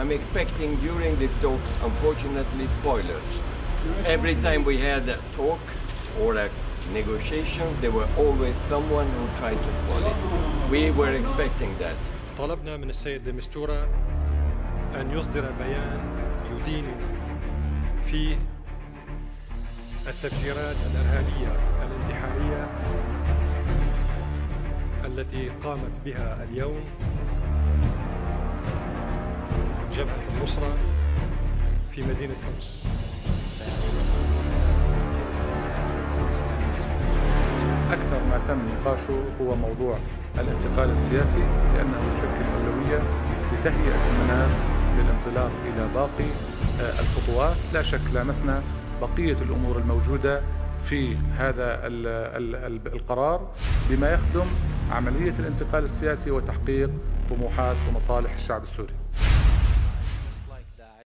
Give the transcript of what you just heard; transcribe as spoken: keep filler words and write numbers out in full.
I'm expecting during this talk, unfortunately, spoilers. Every time we had a talk or a negotiation, there were always someone who tried to spoil it. We were expecting that. طلبنا من السيد دي مستورا أن يصدر بيان يدين فيه التفجيرات الإرهابية الانتحارية التي قامت بها اليوم جبهة النصرة في مدينة حمص. أكثر ما تم نقاشه هو موضوع الانتقال السياسي، لأنه يشكل أولوية لتهيئة المناخ للانطلاق إلى باقي الخطوات. لا شك لامسنا بقية الأمور الموجودة في هذا القرار بما يخدم عملية الانتقال السياسي وتحقيق طموحات ومصالح الشعب السوري.